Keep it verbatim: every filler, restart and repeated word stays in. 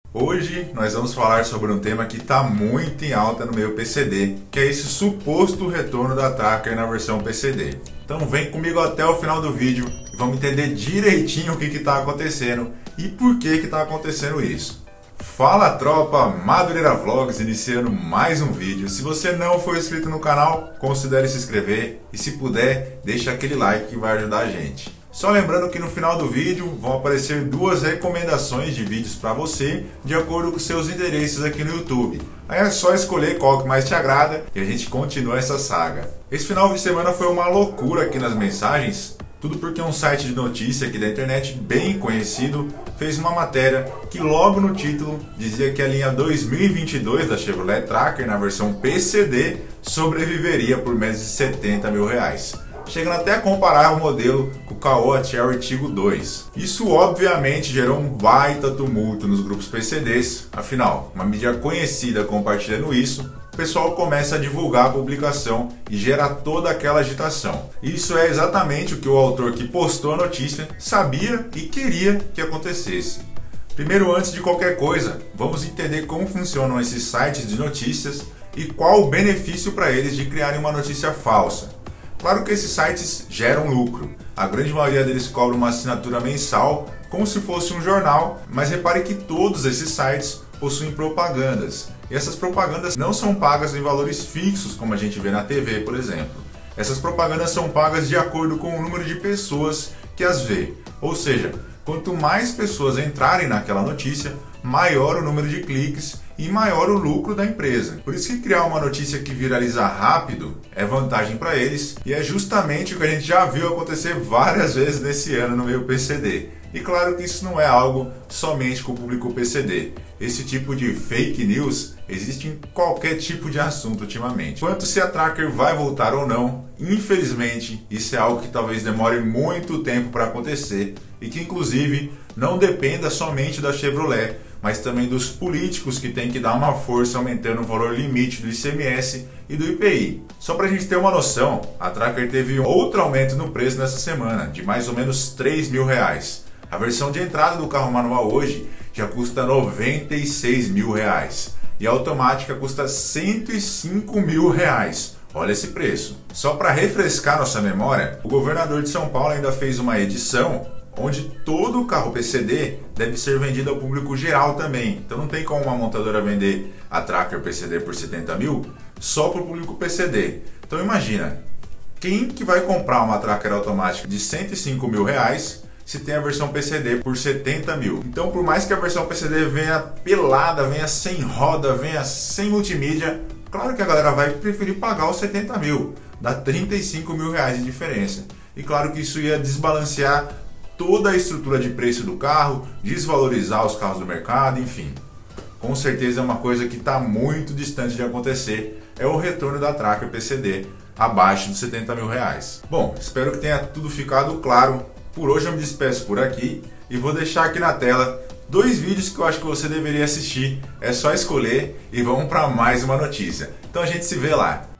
Hoje nós vamos falar sobre um tema que está muito em alta no meio P C D, que é esse suposto retorno da Tracker na versão P C D. Então vem comigo até o final do vídeo e vamos entender direitinho o que está acontecendo e por que está acontecendo isso. Fala tropa, Madureira Vlogs iniciando mais um vídeo. Se você não for inscrito no canal, considere se inscrever e se puder, deixa aquele like que vai ajudar a gente. Só lembrando que no final do vídeo vão aparecer duas recomendações de vídeos para você, de acordo com seus interesses aqui no YouTube. Aí é só escolher qual que mais te agrada e a gente continua essa saga. Esse final de semana foi uma loucura aqui nas mensagens, tudo porque um site de notícia aqui da internet bem conhecido fez uma matéria que logo no título dizia que a linha dois mil e vinte e dois da Chevrolet Tracker na versão P C D sobreviveria por menos de setenta mil reais. Chegando até a comparar o modelo com o Caoa Chery Tiggo dois. Isso obviamente gerou um baita tumulto nos grupos P C Ds, afinal, uma mídia conhecida compartilhando isso, o pessoal começa a divulgar a publicação e gera toda aquela agitação. Isso é exatamente o que o autor que postou a notícia sabia e queria que acontecesse. Primeiro, antes de qualquer coisa, vamos entender como funcionam esses sites de notícias e qual o benefício para eles de criarem uma notícia falsa. Claro que esses sites geram lucro, a grande maioria deles cobra uma assinatura mensal, como se fosse um jornal, mas repare que todos esses sites possuem propagandas, e essas propagandas não são pagas em valores fixos, como a gente vê na T V, por exemplo. Essas propagandas são pagas de acordo com o número de pessoas que as vê, ou seja, quanto mais pessoas entrarem naquela notícia, maior o número de cliques e maior o lucro da empresa. Por isso que criar uma notícia que viraliza rápido é vantagem para eles e é justamente o que a gente já viu acontecer várias vezes nesse ano no meio P C D. E claro que isso não é algo somente com o público P C D. Esse tipo de fake news existe em qualquer tipo de assunto ultimamente. Quanto se a Tracker vai voltar ou não, infelizmente isso é algo que talvez demore muito tempo para acontecer e que inclusive não dependa somente da Chevrolet, mas também dos políticos que têm que dar uma força aumentando o valor limite do I C M S e do I P I. Só para a gente ter uma noção, a Tracker teve outro aumento no preço nessa semana, de mais ou menos três mil reais. A versão de entrada do carro manual hoje já custa noventa e seis mil reais e a automática custa cento e cinco mil reais. Olha esse preço. Só para refrescar nossa memória, o governador de São Paulo ainda fez uma edição onde todo o carro P C D deve ser vendido ao público geral também. Então não tem como uma montadora vender a Tracker P C D por setenta mil só para o público P C D. Então imagina, quem que vai comprar uma Tracker automática de cento e cinco mil reais se tem a versão P C D por setenta mil? Então por mais que a versão P C D venha pelada, venha sem roda, venha sem multimídia, claro que a galera vai preferir pagar os setenta mil. Dá trinta e cinco mil reais de diferença. E claro que isso ia desbalancear toda a estrutura de preço do carro, desvalorizar os carros do mercado, enfim. Com certeza é uma coisa que está muito distante de acontecer, é o retorno da Tracker P C D abaixo dos setenta mil reais. Bom, espero que tenha tudo ficado claro. Por hoje eu me despeço por aqui e vou deixar aqui na tela dois vídeos que eu acho que você deveria assistir. É só escolher e vamos para mais uma notícia. Então a gente se vê lá.